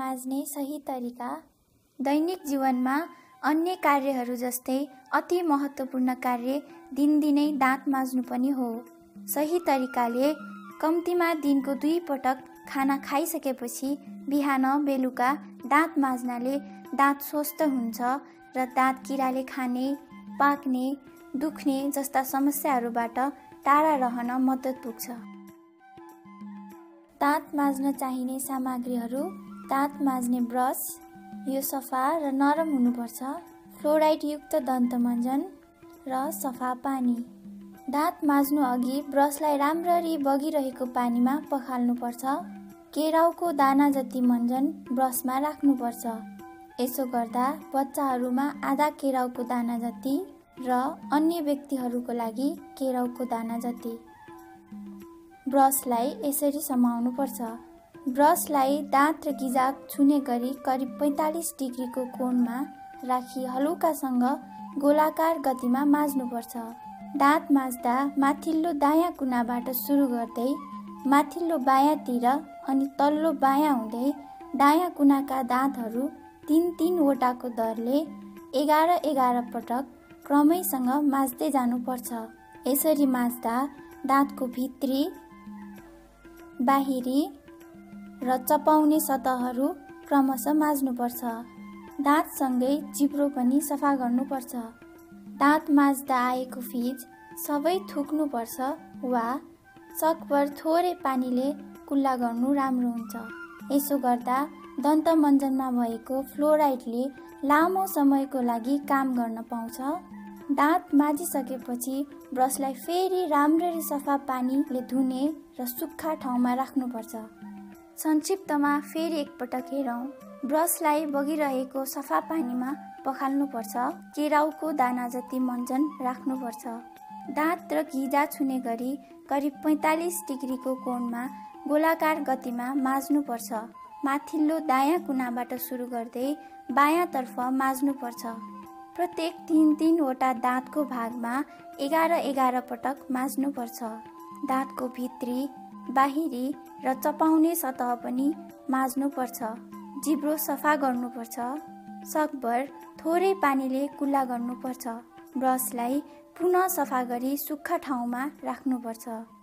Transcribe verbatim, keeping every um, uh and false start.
माझ्ने सही तरिका। दैनिक जीवनमा अन्य कार्यहरू जस्तै अति महत्त्वपूर्ण कार्य दिनदिनै दाँत माझ्नु पनि हो। सही तरिकाले कम्तीमा दिनको दुई पटक खाना खाइसकेपछि बिहान बेलुका दाँत माझ्नाले दाँत स्वस्थ हुन्छ र दाँत किराले खाने, पाक्ने, दुख्ने जस्ता समस्याहरूबाट टाढा रहन मद्दत पुग्छ। दाँत माझ्न चाहिने सामग्रीहरू: दाँत माझ्ने ब्रस, यो सफा र नरम हुनुपर्छ, फ्लोराइड युक्त दन्तमञ्जन र सफा पानी। दाँत माझ्नु अघि ब्रसलाई राम्ररी बगिरहेको पानीमा पखाल्नुपर्छ। केराउको दाना जति मञ्जन ब्रसमा राख्नुपर्छ। यसो गर्दा बच्चाहरूमा आधा केराउको दाना जति र अन्य व्यक्तिहरूको लागि केराउको दाना जति। ब्रसलाई यसरी समाउनुपर्छ। ब्रसलाई दाँत र गिजाग छुने गरी करिब पैँतालिस डिग्रीको कोणमा राखी हलुकासँग गोलाकार गतिमा माझ्नुपर्छ। दाँत माझ्दा माथिल्लो दायाँ कुनाबाट सुरु गर्दै माथिल्लो बायाँतिर अनि तल्लो बायाँ हुँदै दायाँ कुनाका दाँतहरू तीन तीनवटाको दरले एघार एघार पटक क्रमैसँग माझ्दै जानुपर्छ। यसरी माझ्दा दाँतको भित्री, बाहिरी र चपाउने सतहहरू क्रमशः माझ्नुपर्छ। दाँतसँगै जिब्रो पनि सफा गर्नुपर्छ। दाँत माझ्दा आएको फिज सबै थुक्नुपर्छ वा सकभर थोरै पानीले कुल्ला गर्नु राम्रो हुन्छ। यसो गर्दा दन्तमञ्जनमा भएको फ्लोराइडले लामो समयको लागि काम गर्न पाउँछ। दाँत माझिसकेपछि ब्रसलाई फेरि राम्ररी सफा पानीले धुने र सुक्खा ठाउँमा राख्नुपर्छ। संक्षिप्तमा फेरि एकपटक हेरौँ। ब्रसलाई बगिरहेको सफा पानीमा पखाल्नुपर्छ। केराउको दाना जति मञ्जन राख्नुपर्छ। दाँत र घिजा छुने गरी करिब पैँतालिस डिग्रीको कोणमा गोलाकार गतिमा माझ्नुपर्छ। माथिल्लो दायाँ कुनाबाट सुरु गर्दै बायाँतर्फ माझ्नुपर्छ। प्रत्येक तीन तीनवटा दाँतको भागमा एघार एघार पटक माझ्नुपर्छ। दाँतको भित्री, बाहिरी र चपाउने सतह पनि माझ्नुपर्छ। जिब्रो सफा गर्नुपर्छ। सकभर थोरै पानीले कुल्ला गर्नुपर्छ। ब्रसलाई पुनः सफा गरी सुक्खा ठाउँमा राख्नुपर्छ।